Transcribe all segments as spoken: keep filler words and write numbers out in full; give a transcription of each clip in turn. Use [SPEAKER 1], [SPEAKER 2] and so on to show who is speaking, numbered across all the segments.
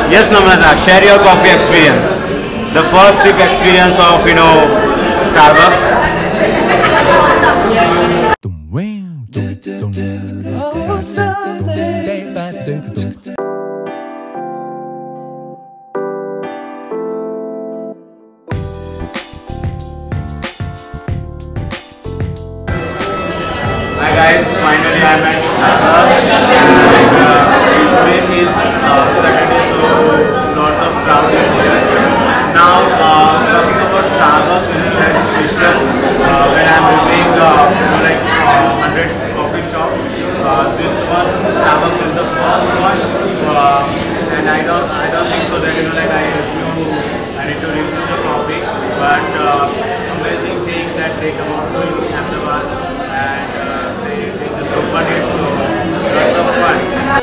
[SPEAKER 1] Yes, Namrata, share your coffee experience. The first sip experience of, you know, Starbucks. Hi guys, finally I'm at Starbucks and uh, today is uh, Saturday, so lots of crowd is here. Now, uh, talking about Starbucks, this is very special uh, when I'm reviewing uh, you know, like uh, one hundred coffee shops. Uh, this one, Starbucks is the first one, uh, and I don't, I don't think so that you know like I review, I need to review the coffee, but uh, amazing thing that they come out to Ahmedabad and uh, they, they just open it, so lots of fun.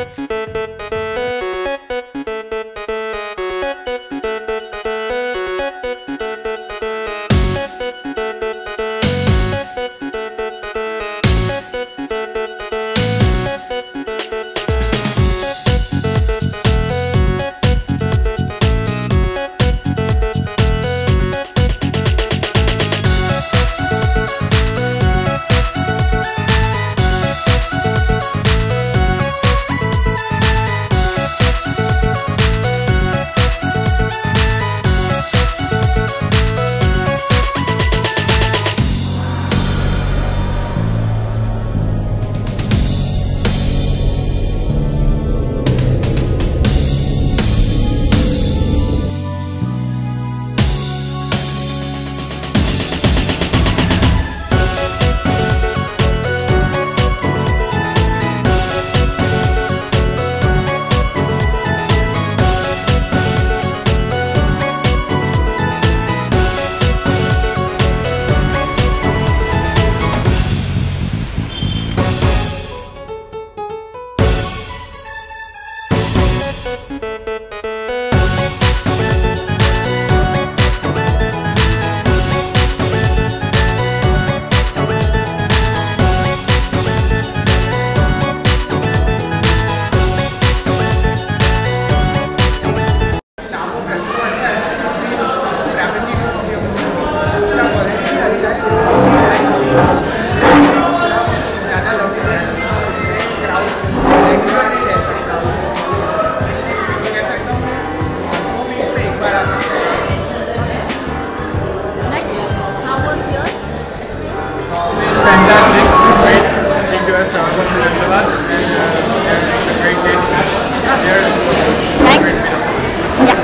[SPEAKER 1] Fantastic, great thing to us, Starbucks in Ahmedabad, and uh, it's a great taste here.
[SPEAKER 2] Thanks. Yeah.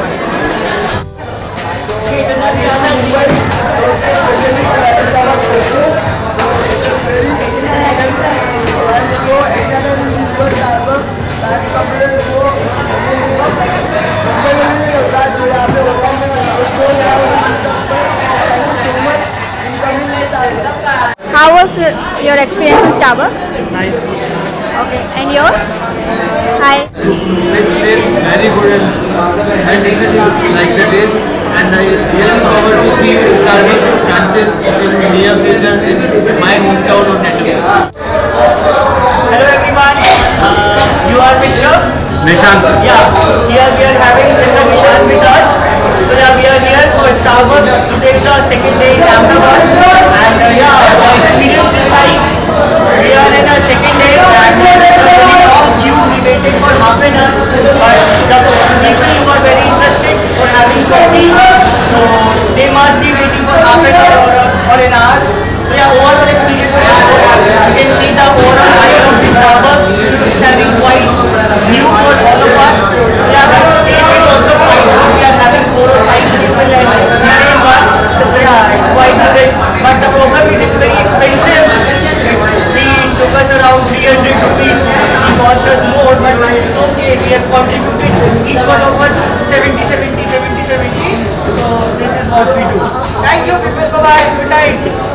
[SPEAKER 3] How was your experience in Starbucks?
[SPEAKER 4] Nice.
[SPEAKER 3] Okay, and yours? Hi.
[SPEAKER 4] This tastes very good and I literally like the taste, and I really look forward to see Starbucks branches in near future in my hometown of Netherlands.
[SPEAKER 5] Hello everyone, uh, you are Mister
[SPEAKER 1] Nishant.
[SPEAKER 5] Yeah, here we are having Mister Nishant with us. So yeah, we are here for Starbucks. Today is our second day in Ahmedabad, and uh, yeah, the experience is like we are in our second day and it's a very long queue. We waited for half an hour, but the people who are very interested for having coffee, so they must be waiting for half an hour or, or an hour. So yeah, overall experience is good. You can see the overall height of the Starbucks is having quite new for all of us. Yeah, the taste is also quite good. We are having four or five people and we are in one. So yeah, it's quite good. But the problem is it's very expensive. It's, we took us around three hundred rupees. It cost us more, but it's okay. We have contributed each one of us seventy, seventy, seventy, seventy. So this is what we do. Thank you people. Bye bye. Good night.